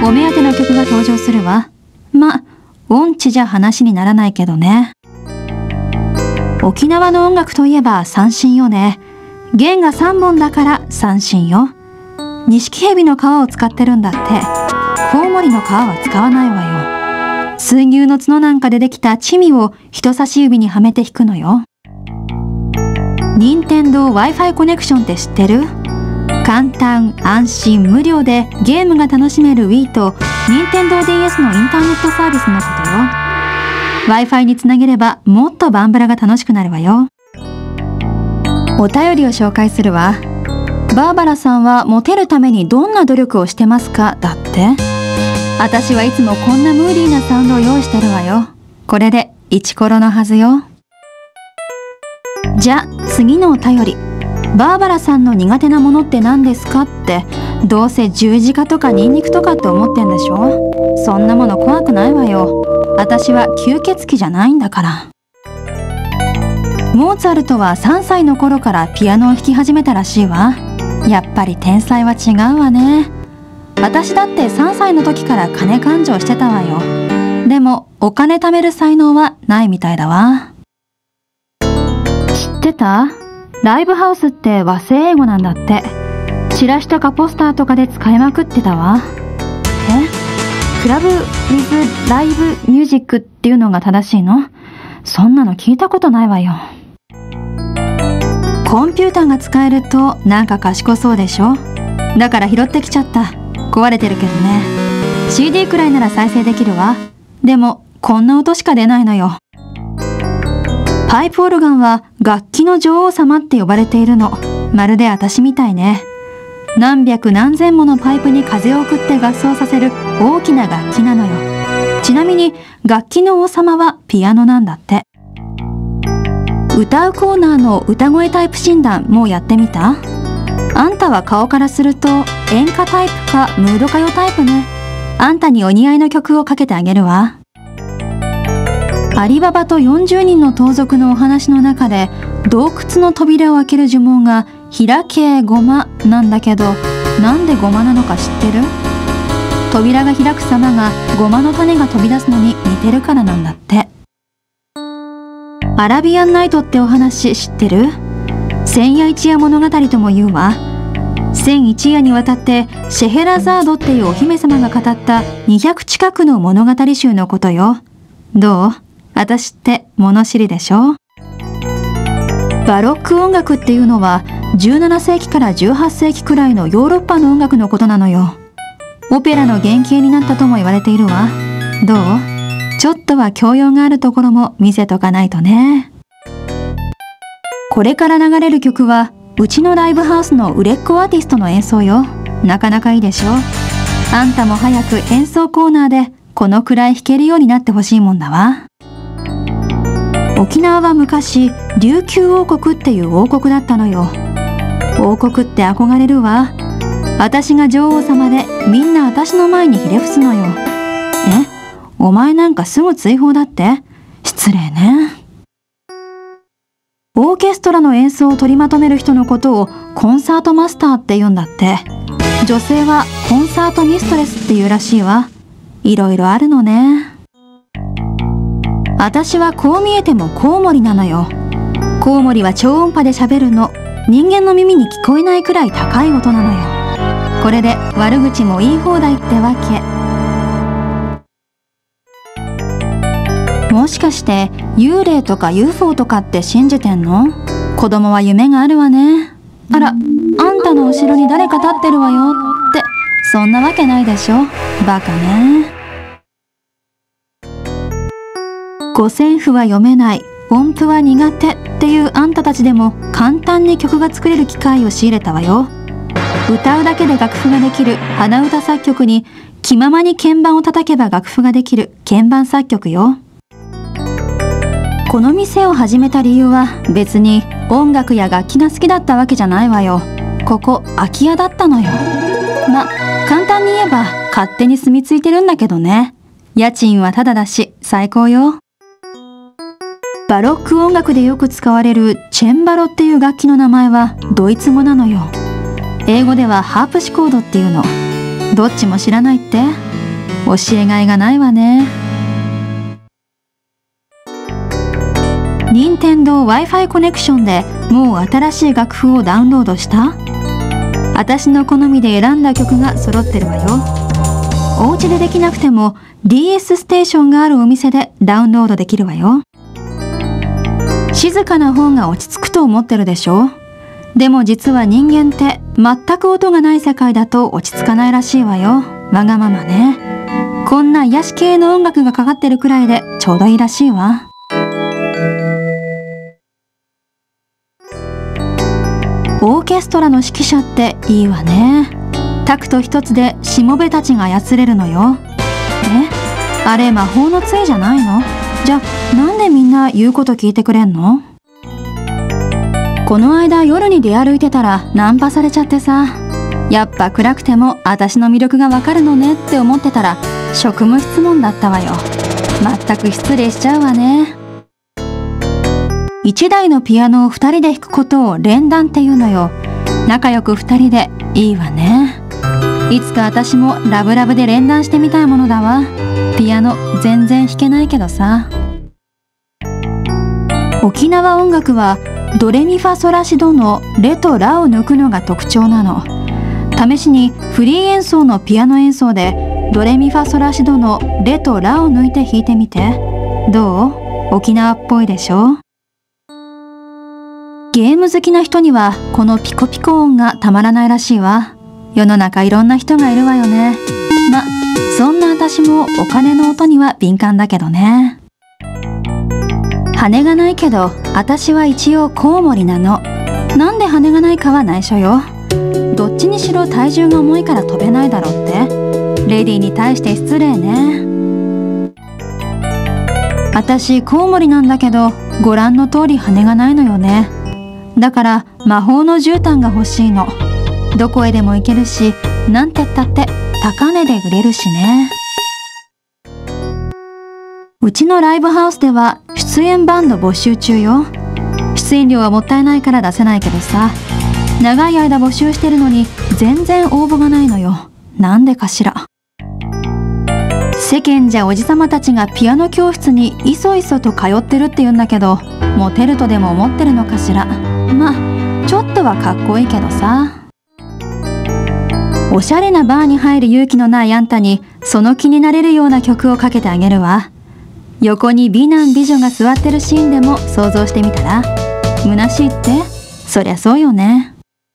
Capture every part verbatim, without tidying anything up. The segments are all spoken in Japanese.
お目当ての曲が登場するわ。ま、音痴じゃ話にならないけどね。沖縄の音楽といえば三線よね。弦がさんぼんだから三線よ。錦蛇の皮を使ってるんだって。コウモリの皮は使わないわよ。水牛の角なんかでできたチミを人差し指にはめて弾くのよ。任天堂 Wi-Fi コネクションって知ってる？簡単、安心、無料でゲームが楽しめる Wii と任天堂 ディーエス のインターネットサービスのことよ。Wi-Fi につなげればもっとバンブラが楽しくなるわよ。お便りを紹介するわ。バーバラさんはモテるためにどんな努力をしてますか？だって。私はいつもこんなムーディーなサウンドを用意してるわよ。これでイチコロのはずよ。じゃ、次のお便り。バーバラさんの苦手なものって何ですかって、どうせ十字架とかニンニクとかって思ってんでしょ？そんなもの怖くないわよ。私は吸血鬼じゃないんだから。モーツァルトはさんさいの頃からピアノを弾き始めたらしいわ。やっぱり天才は違うわね。私だってさんさいの時から金勘定してたわよ。でもお金貯める才能はないみたいだわ。知ってた？ライブハウスって和製英語なんだって。チラシとかポスターとかで使いまくってたわ。え？クラブ・ウィズ・ライブ・ミュージックっていうのが正しいの？そんなの聞いたことないわよ。コンピューターが使えるとなんか賢そうでしょ？だから拾ってきちゃった。壊れてるけどね。シーディー くらいなら再生できるわ。でもこんな音しか出ないのよ。パイプオルガンは楽器の女王様って呼ばれているの。まるで私みたいね。何百何千ものパイプに風を送って合奏させる大きな楽器なのよ。ちなみに楽器の王様はピアノなんだって。歌うコーナーの歌声タイプ診断もうやってみた？あんたは顔からすると演歌タイプかムード歌謡タイプね。あんたにお似合いの曲をかけてあげるわ。アリババとよんじゅうにんの盗賊のお話の中で洞窟の扉を開ける呪文が開けごまなんだけど、なんでごまなのか知ってる？扉が開く様がごまの種が飛び出すのに似てるからなんだって。アラビアンナイトってお話知ってる？千夜一夜物語とも言うわ。千一夜にわたってシェヘラザードっていうお姫様が語ったにひゃく近くの物語集のことよ。どう？私って物知りでしょ？バロック音楽っていうのはじゅうななせいきからじゅうはっせいきくらいのヨーロッパの音楽のことなのよ。オペラの原型になったとも言われているわ。どう？ちょっとは教養があるところも見せとかないとね。これから流れる曲はうちのライブハウスの売れっ子アーティストの演奏よ。なかなかいいでしょ？あんたも早く演奏コーナーでこのくらい弾けるようになってほしいもんだわ。沖縄は昔琉球王国っていう王国だったのよ。王国って憧れるわ。私が女王様でみんな私の前にひれ伏すのよ。え？お前なんかすぐ追放だって？失礼ね。オーケストラの演奏を取りまとめる人のことをコンサートマスターって言うんだって。女性はコンサートミストレスって言うらしいわ。いろいろあるのね。私はこう見えてもコウモリなのよ。コウモリは超音波で喋るの。人間の耳に聞こえないくらい高い音なのよ。これで悪口も言い放題ってわけ。もしかして幽霊とか ユーフォー とかって信じてんの？子供は夢があるわね。あら、あんたの後ろに誰か立ってるわよって、そんなわけないでしょ。バカね。五線譜は読めない、音符は苦手っていうあんたたちでも簡単に曲が作れる機会を仕入れたわよ。歌うだけで楽譜ができる鼻歌作曲に気ままに鍵盤を叩けば楽譜ができる鍵盤作曲よ。この店を始めた理由は別に音楽や楽器が好きだったわけじゃないわよ。ここ空き家だったのよ。ま、簡単に言えば勝手に住み着いてるんだけどね。家賃はタダだし最高よ。バロック音楽でよく使われるチェンバロっていう楽器の名前はドイツ語なのよ。英語ではハープシコードっていうの。どっちも知らないって？ 教えがいがないわね。任天堂 Wi-Fi コネクションでもう新しい楽譜をダウンロードした？私の好みで選んだ曲が揃ってるわよ。お家でできなくても ディーエス ステーションがあるお店でダウンロードできるわよ。静かな方が落ち着くと思ってるでしょ？でも実は人間って全く音がない世界だと落ち着かないらしいわよ。わがままね。こんな癒し系の音楽がかかってるくらいでちょうどいいらしいわ。オーケストラの指揮者っていいわね。タクト一つでしもべたちが操れるのよ。え？あれ魔法の杖じゃないの？じゃあなんでみんな言うこと聞いてくれんの？この間夜に出歩いてたらナンパされちゃってさ。やっぱ暗くても私の魅力がわかるのねって思ってたら職務質問だったわよ。まったく失礼しちゃうわね。一台のピアノを二人で弾くことを連弾って言うのよ。仲良く二人でいいわね。いつか私もラブラブで連弾してみたいものだわ。ピアノ全然弾けないけどさ。沖縄音楽はドレミファソラシドのレとラを抜くのが特徴なの。試しにフリー演奏のピアノ演奏でドレミファソラシドのレとラを抜いて弾いてみて。どう？沖縄っぽいでしょ？ゲーム好きな人にはこのピコピコ音がたまらないらしいわ。世の中いろんな人がいるわよね。ま、そんな私もお金の音には敏感だけどね。羽がないけど私は一応コウモリなの。なんで羽がないかは内緒よ。どっちにしろ体重が重いから飛べないだろうって。レディーに対して失礼ね。私コウモリなんだけどご覧の通り羽がないのよね。だから魔法の絨毯が欲しいの。どこへでも行けるし、なんてったって高値で売れるしね。うちのライブハウスでは出演バンド募集中よ。出演料はもったいないから出せないけどさ。長い間募集してるのに全然応募がないのよ。なんでかしら。世間じゃおじさまたちがピアノ教室にいそいそと通ってるって言うんだけど、モテるとでも思ってるのかしら。まあちょっとはかっこいいけどさ。おしゃれなバーに入る勇気のないあんたにその気になれるような曲をかけてあげるわ。横に美男美女が座ってるシーンでも想像してみたら。虚しいって？そりゃそうよね。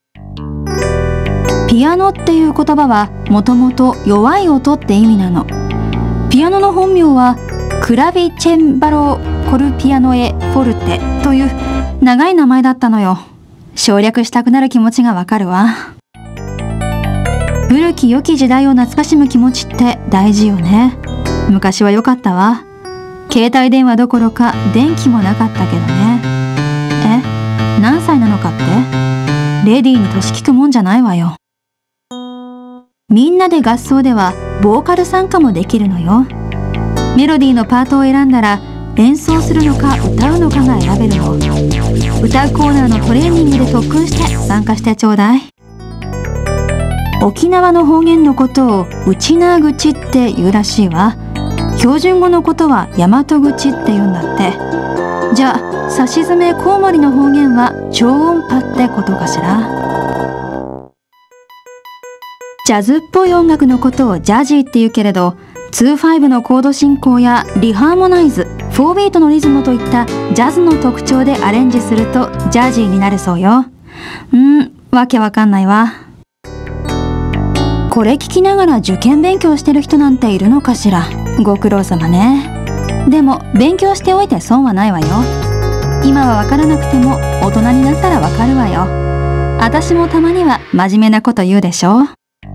ピアノっていう言葉はもともと弱い音って意味なの。ピアノの本名はクラビチェンバロコルピアノエフォルテという長い名前だったのよ。省略したくなる気持ちがわかるわ。古き良き時代を懐かしむ気持ちって大事よね。昔は良かったわ。携帯電話どころか電気もなかったけどね。え、何歳なのかって？レディーに年聞くもんじゃないわよ。みんなで合奏ではボーカル参加もできるのよ。メロディーのパートを選んだら演奏するのか歌うのかが選べるの。歌うコーナーのトレーニングで特訓して参加してちょうだい。沖縄の方言のことを内縄口って言うらしいわ。標準語のことは大和口って言うんだって。じゃあさしずめコウモリの方言は超音波ってことかしら。ジャズっぽい音楽のことをジャジーって言うけれど、にじゅうごのコード進行やリハーモナイズ、フォービートのリズムといったジャズの特徴でアレンジするとジャジーになるそうよ。うん、わけわかんないわ。これ聞きながら受験勉強してる人なんているのかしら。ご苦労様ね。でも勉強しておいて損はないわよ。今はわからなくても大人になったらわかるわよ。私もたまには真面目なこと言うでしょ。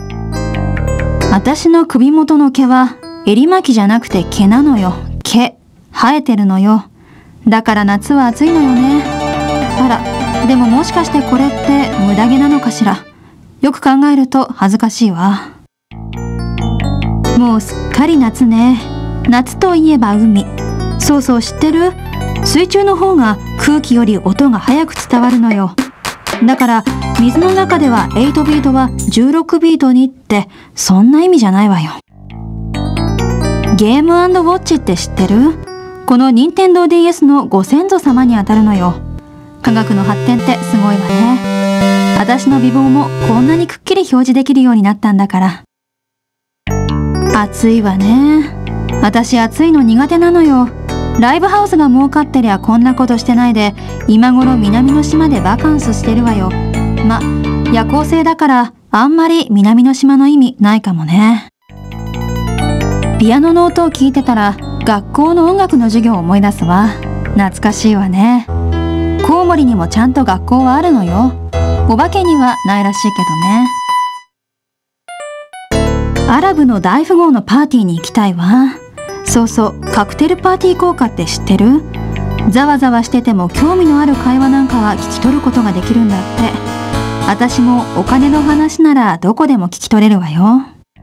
私の首元の毛は襟巻きじゃなくて毛なのよ。毛生えてるのよ。だから夏は暑いのよね。あら、でももしかしてこれって無駄毛なのかしら。よく考えると恥ずかしいわ。もうすっかり夏ね。夏といえば海。そうそう、知ってる？水中の方が空気より音が早く伝わるのよ。だから水の中でははちビートはじゅうろくビートにって、そんな意味じゃないわよ。 ゲーム&ウォッチって知ってる？このニンテンドー ディーエス のご先祖様にあたるのよ。科学の発展ってすごいわね。私の美貌もこんなにくっきり表示できるようになったんだから。暑いわね。私暑いの苦手なのよ。ライブハウスが儲かってりゃこんなことしてないで、今頃南の島でバカンスしてるわよ。ま、夜行性だからあんまり南の島の意味ないかもね。ピアノの音を聞いてたら学校の音楽の授業を思い出すわ。懐かしいわね。コウモリにもちゃんと学校はあるのよ。お化けにはないらしいけどね。アラブの大富豪のパーティーに行きたいわ。そうそう、カクテルパーティー効果って知ってる？ざわざわしてても興味のある会話なんかは聞き取ることができるんだって。私もお金の話ならどこでも聞き取れるわよ。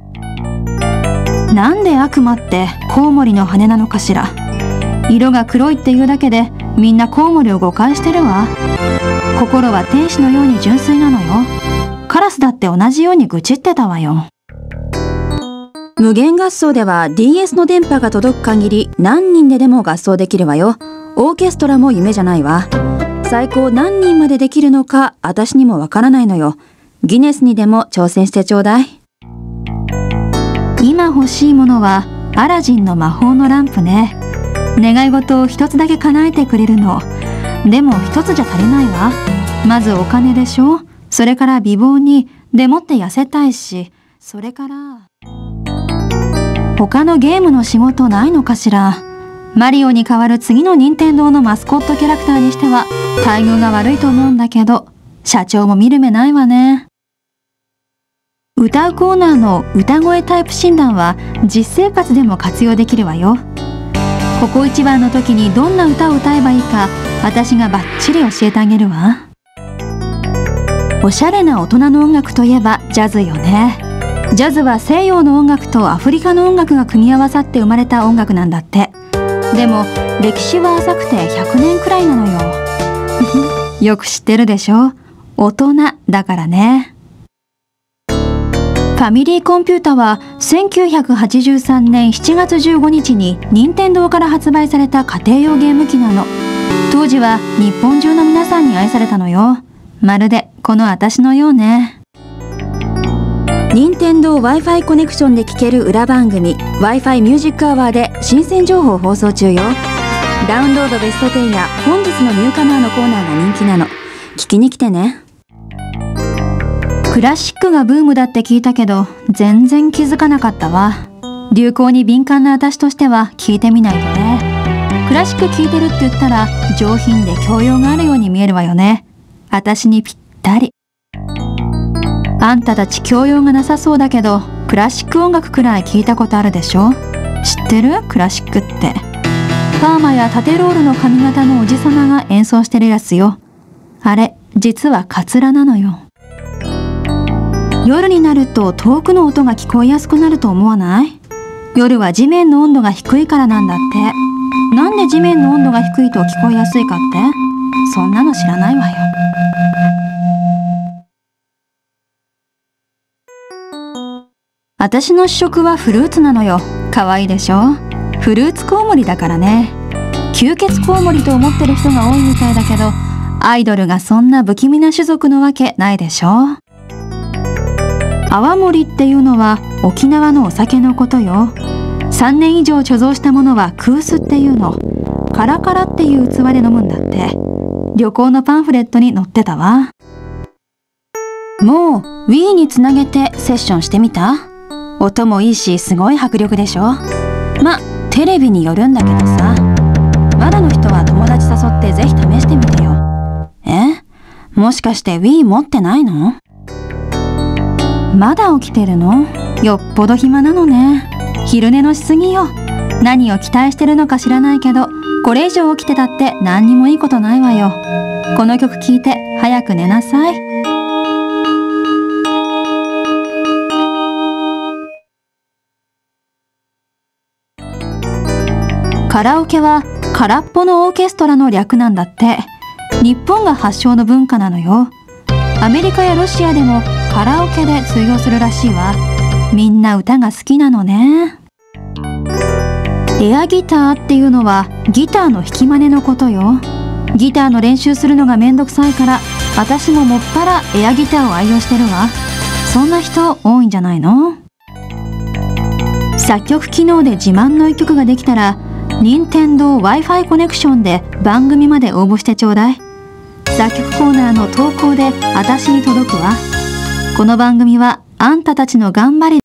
なんで悪魔ってコウモリの羽なのかしら。色が黒いっていうだけでみんなコウモリを誤解してるわ。心は天使のように純粋なのよ。カラスだって同じように愚痴ってたわよ。無限合奏では ディーエス の電波が届く限り何人ででも合奏できるわよ。オーケストラも夢じゃないわ。最高何人までできるのか私にもわからないのよ。ギネスにでも挑戦してちょうだい。今欲しいものはアラジンの魔法のランプね。願い事を一つだけ叶えてくれるの。でも一つじゃ足りないわ。まずお金でしょ。それから美貌に、でもって痩せたいし、それから他のゲームの仕事ないのかしら。マリオに代わる次の任天堂のマスコットキャラクターにしては待遇が悪いと思うんだけど、社長も見る目ないわね。歌うコーナーの歌声タイプ診断は実生活でも活用できるわよ。ここ一番の時にどんな歌を歌えばいいか私がバッチリ教えてあげるわ。おしゃれな大人の音楽といえばジャズよね。ジャズは西洋の音楽とアフリカの音楽が組み合わさって生まれた音楽なんだって。でも歴史は浅くてひゃくねんくらいなのよ。よく知ってるでしょ。大人だからね。ファミリーコンピュータはせんきゅうひゃくはちじゅうさんねんしちがつじゅうごにちに任天堂から発売された家庭用ゲーム機なの。当時は日本中の皆さんに愛されたのよ。まるでこの私のようね。任天堂 Wi-Fi コネクションで聴ける裏番組 Wi-Fi ミュージックアワーで新鮮情報放送中よ。ダウンロードベストじゅうや本日のニューカマーのコーナーが人気なの。聞きに来てね。クラシックがブームだって聞いたけど全然気づかなかったわ。流行に敏感な私としては聞いてみないとね。クラシック聞いてるって言ったら上品で教養があるように見えるわよね。私にぴったり。あんたたち教養がなさそうだけどクラシック音楽くらい聞いたことあるでしょ。知ってる？クラシックってパーマや縦ロールの髪型のおじさまが演奏してるやつよ。あれ実はカツラなのよ。夜になると遠くの音が聞こえやすくなると思わない？夜は地面の温度が低いからなんだって。なんで地面の温度が低いと聞こえやすいかって？そんなの知らないわよ。私の主食はフルーツなのよ。かわいいでしょ。フルーツコウモリだからね。吸血コウモリと思ってる人が多いみたいだけど、アイドルがそんな不気味な種族のわけないでしょ。泡盛っていうのは沖縄のお酒のことよ。さんねん以上貯蔵したものはクースっていうの。カラカラっていう器で飲むんだって。旅行のパンフレットに載ってたわ。もう Wii につなげてセッションしてみた？音もいいしすごい迫力でしょ。ま、テレビによるんだけどさ。まだの人は友達誘ってぜひ試してみてよ。え？もしかして Wii 持ってないの？まだ起きてるの？よっぽど暇なのね。昼寝のしすぎよ。何を期待してるのか知らないけど、これ以上起きてたって何にもいいことないわよ。この曲聴いて早く寝なさい。カラオケは空っぽのオーケストラの略なんだって。日本が発祥の文化なのよ。アメリカやロシアでもカラオケで通用するらしいわ。みんな歌が好きなのね。 エアギターっていうのはギターの弾き真似のことよ。ギターの練習するのがめんどくさいから、私ももっぱらエアギターを愛用してるわ。そんな人多いんじゃないの？作曲機能で自慢の一曲ができたら、任天堂 Wi-Fi コネクションで番組まで応募してちょうだい。作曲コーナーの投稿で私に届くわ。この番組はあんたたちの頑張り